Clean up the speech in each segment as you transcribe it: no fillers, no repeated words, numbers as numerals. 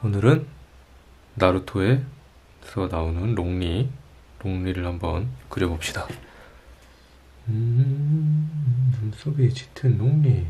오늘은 나루토에서 나오는 롱리를 한번 그려봅시다. 눈썹이 짙은 롱리.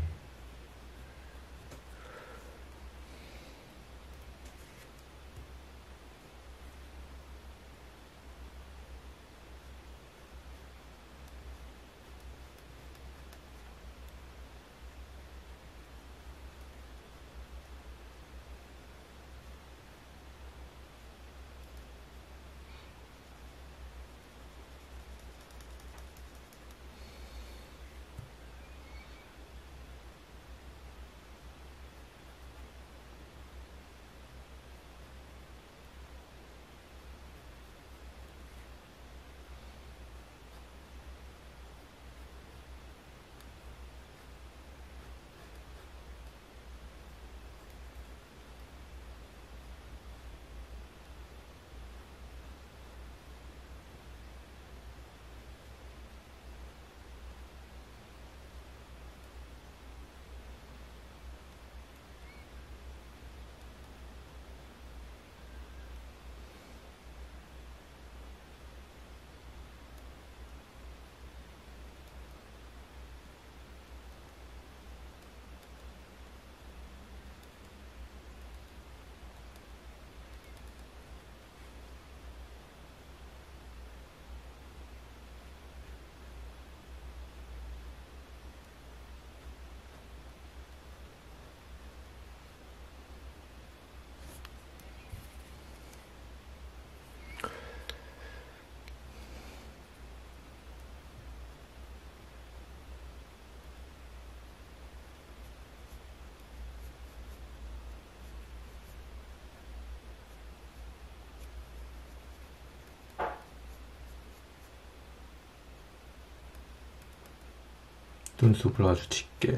눈썹을 아주 짙게.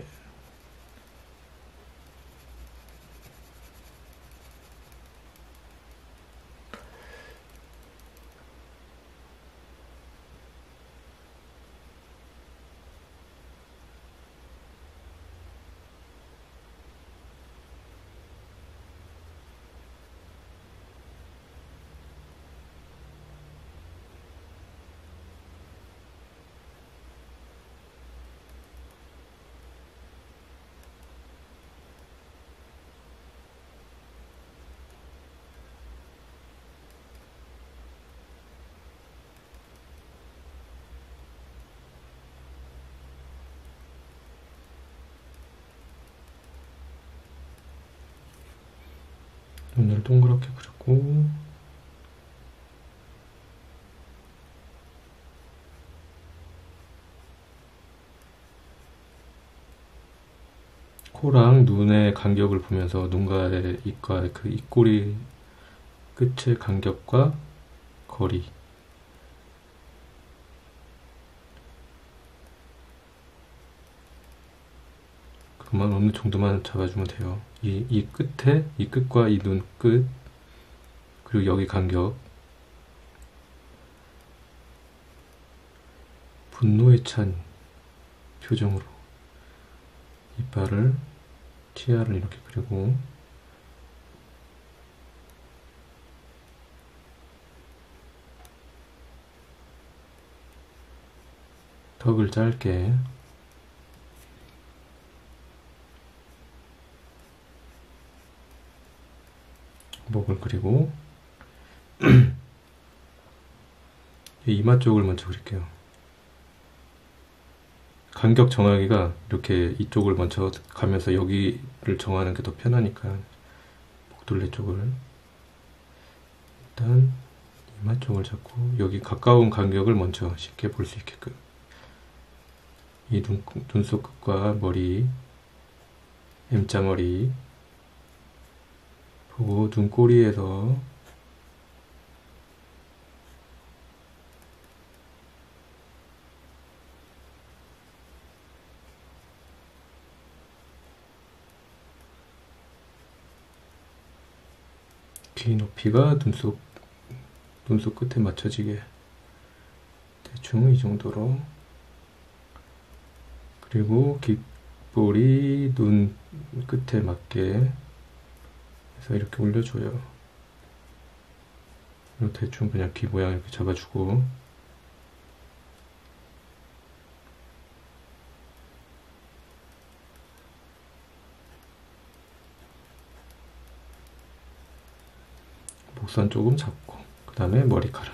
눈을 동그랗게 그렸고, 코랑 눈의 간격을 보면서 눈과의 입과의 그 입꼬리 끝의 간격과 거리, 그만 어느 정도만 잡아주면 돼요. 이 끝과 이 눈 끝, 그리고 여기 간격. 분노에 찬 표정으로 이빨을, 치아를 이렇게 그리고, 턱을 짧게, 목을 그리고 이마 쪽을 먼저 그릴게요. 간격 정하기가 이렇게 이쪽을 먼저 가면서 여기를 정하는 게 더 편하니까 목둘레 쪽을 일단 이마 쪽을 잡고 여기 가까운 간격을 먼저 쉽게 볼 수 있게끔 이 눈썹 끝과 머리, M자머리 보고 눈꼬리에서 귀 높이가 눈썹 끝에 맞춰지게 대충 이 정도로, 그리고 귓볼이 눈 끝에 맞게 그래서 이렇게 올려줘요. 그리고 대충 그냥 귀 모양 이렇게 잡아주고, 목선 조금 잡고, 그 다음에 머리카락.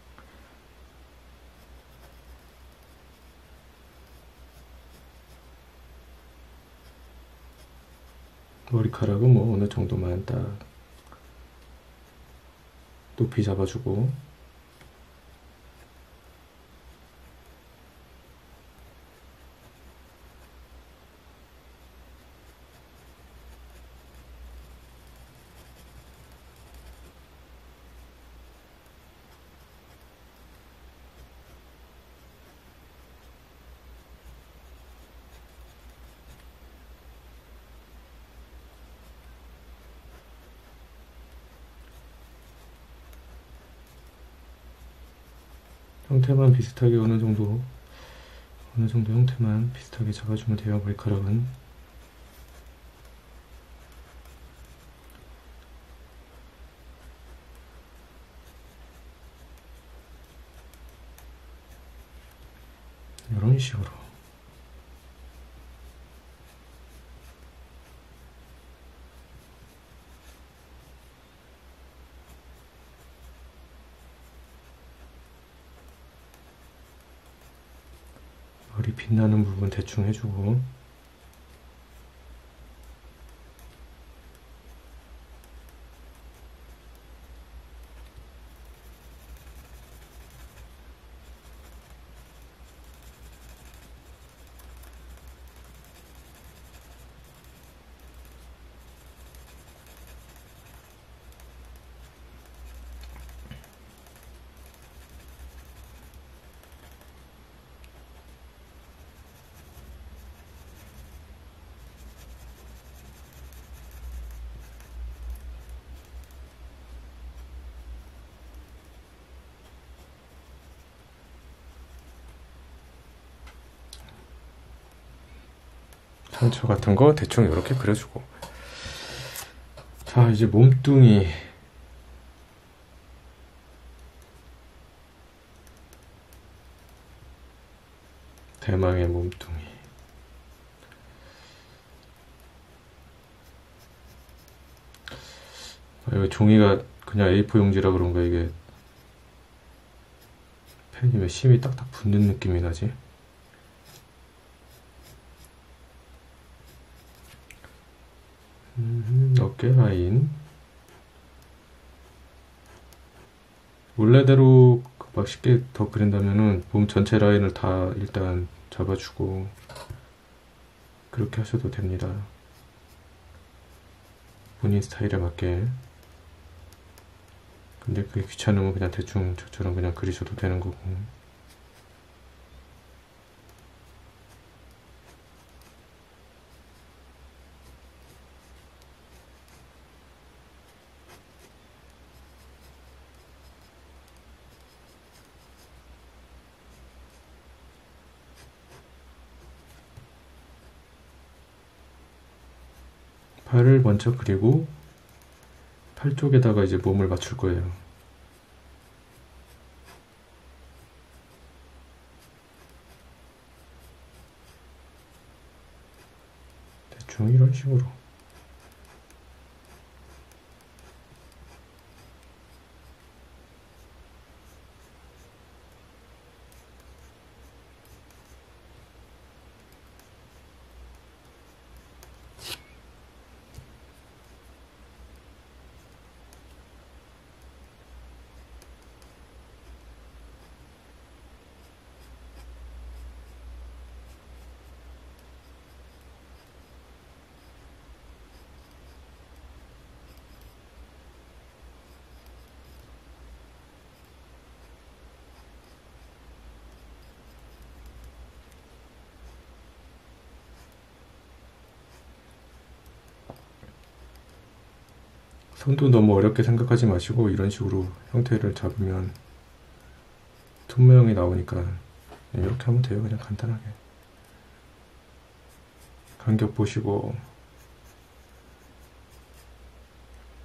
머리카락은 뭐 어느 정도만 딱 높이 잡아주고, 형태만 비슷하게 어느 정도 형태만 비슷하게 잡아주면 돼요. 머리카락은. 이런 식으로. 머리 빛나는 부분 대충 해주고, 상처 같은 거 대충 이렇게 그려주고. 자, 이제 몸뚱이. 대망의 몸뚱이. 이거 종이가 그냥 A4 용지라 그런가 이게 펜이 왜 심이 딱딱 붙는 느낌이 나지? 어깨 라인. 원래대로 막 쉽게 더 그린다면은 몸 전체 라인을 다 일단 잡아주고 그렇게 하셔도 됩니다. 본인 스타일에 맞게. 근데 그게 귀찮으면 그냥 대충 저처럼 그냥 그리셔도 되는 거고. 팔을 먼저 그리고 팔 쪽에다가 이제 몸을 맞출 거예요. 대충 이런 식으로. 손도 너무 어렵게 생각하지 마시고 이런 식으로 형태를 잡으면 손 모양이 나오니까 이렇게 하면 돼요. 그냥 간단하게. 간격 보시고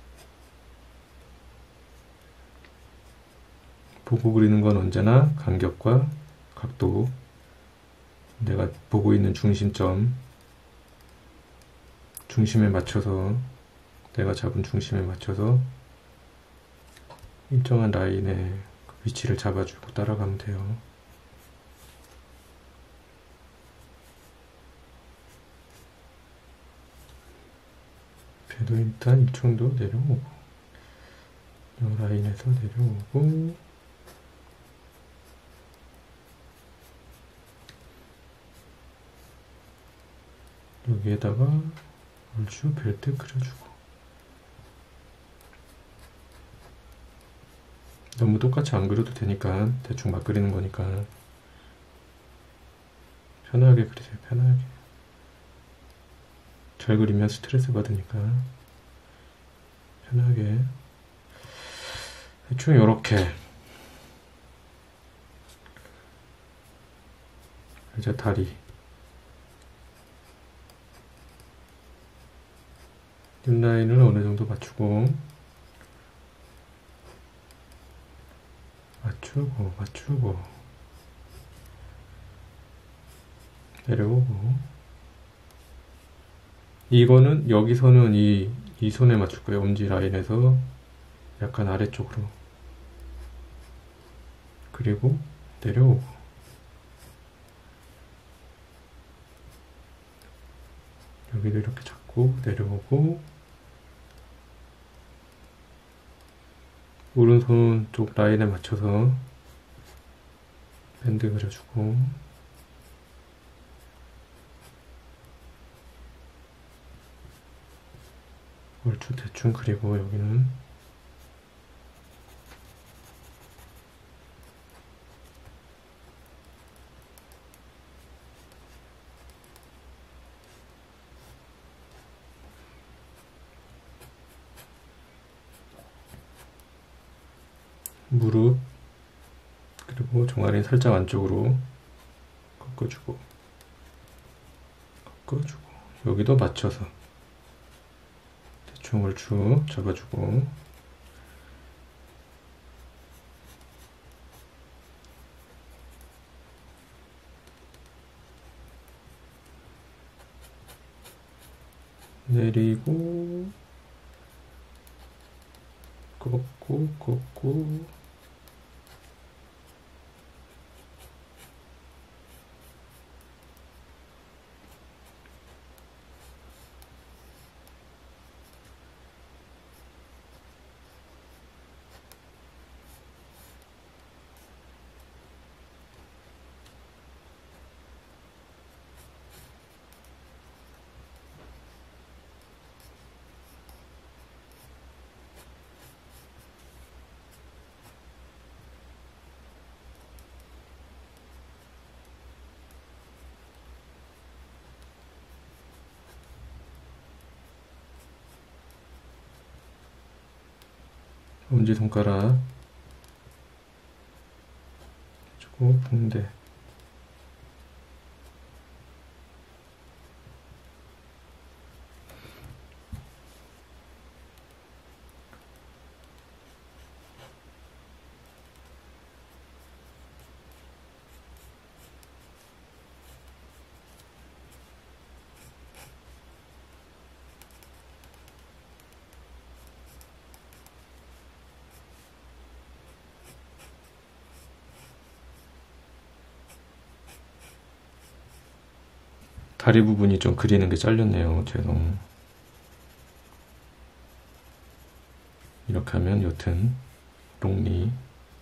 보고 그리는 건 언제나 간격과 각도, 내가 보고 있는 중심점, 중심에 맞춰서, 내가 잡은 중심에 맞춰서 일정한 라인의 위치를 잡아주고 따라가면 돼요. 배도 일단 이 정도 내려오고, 이 라인에서 내려오고, 여기에다가 얼추 벨트 그려주고, 너무 똑같이 안 그려도 되니까 대충 막 그리는 거니까 편하게 그리세요. 편하게. 잘 그리면 스트레스 받으니까 편하게. 대충 요렇게. 이제 다리 뒷라인을 어느 정도 맞추고 내려오고, 이거는 여기서는 이 손에 맞출 거예요. 엄지 라인에서 약간 아래쪽으로, 그리고 내려오고, 여기도 이렇게 잡고 내려오고, 오른손 쪽 라인에 맞춰서 밴드 그려주고, 얼추 대충 그리고, 여기는 무릎, 그리고 종아리 살짝 안쪽으로 꺾어주고, 여기도 맞춰서 대충 얼추 잡아주고, 내리고, 꺾고, 엄지손가락 주고, 붕대, 다리 부분이 좀 그리는 게 잘렸네요. 죄송. 이렇게 하면 여튼 롱리,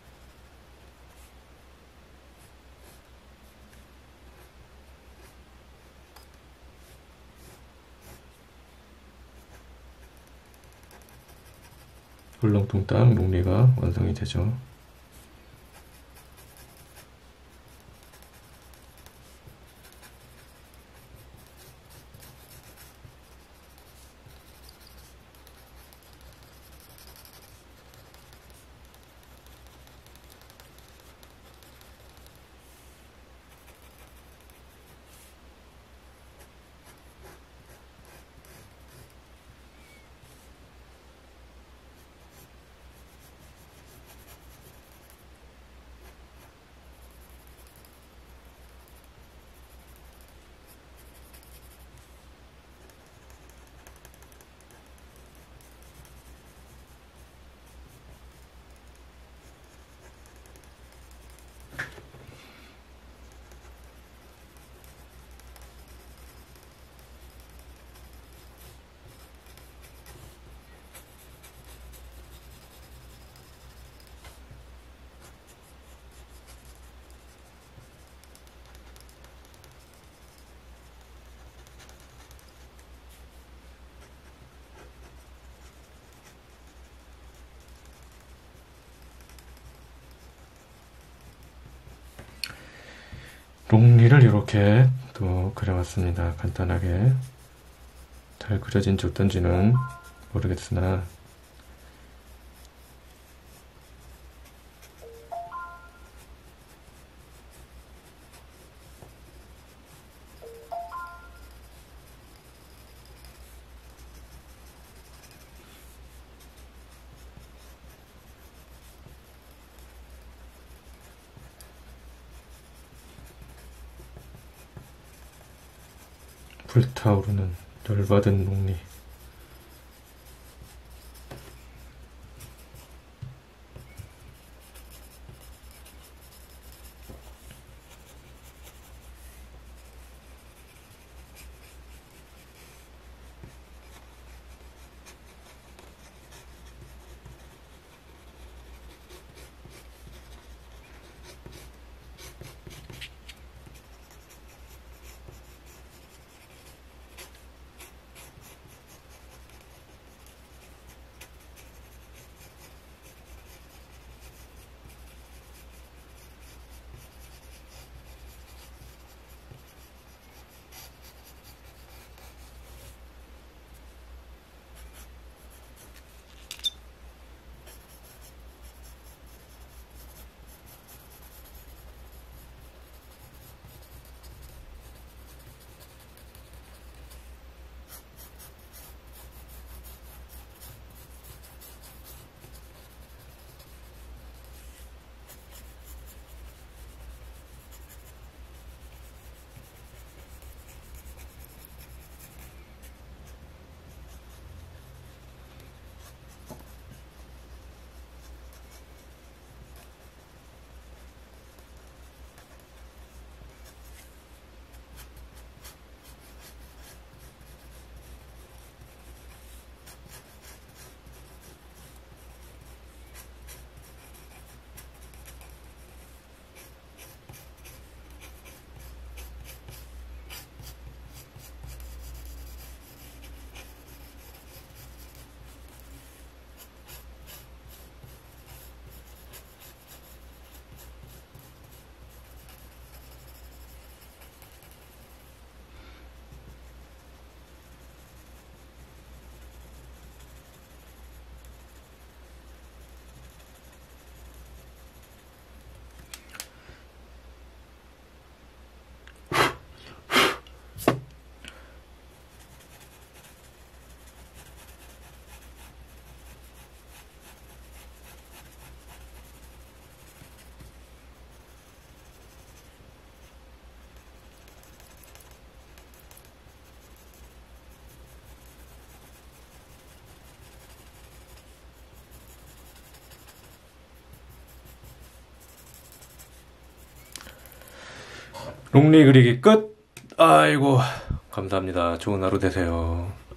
울렁뚱땅 롱리가 완성이 되죠. 롱리를 이렇게 또 그려봤습니다. 간단하게. 잘 그려진지 어떤지는 모르겠으나 불타오르는 열받은 롱리. 롱리 그리기 끝! 아이고, 감사합니다. 좋은 하루 되세요.